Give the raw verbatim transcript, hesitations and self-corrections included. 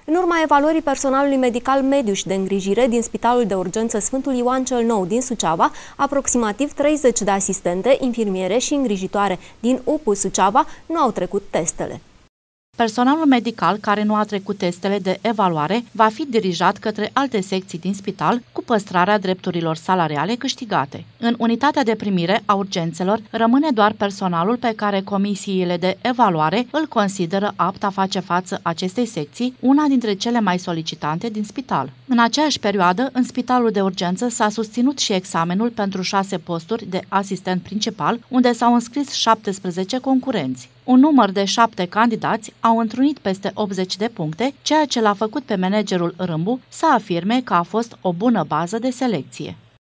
În urma evaluării personalului medical mediu și de îngrijire din Spitalul de Urgență Sfântul Ioan cel Nou din Suceava, aproximativ treizeci de asistente, infirmiere și îngrijitoare din U P U Suceava nu au trecut testele. Personalul medical care nu a trecut testele de evaluare va fi dirijat către alte secții din spital cu păstrarea drepturilor salariale câștigate. În unitatea de primire a urgențelor rămâne doar personalul pe care comisiile de evaluare îl consideră apt a face față acestei secții, una dintre cele mai solicitante din spital. În aceeași perioadă, în Spitalul de Urgență s-a susținut și examenul pentru șase posturi de asistent principal, unde s-au înscris șaptesprezece concurenți. Un număr de șapte candidați au întrunit peste optzeci de puncte, ceea ce l-a făcut pe managerul Râmbu să afirme că a fost o bună bază de selecție.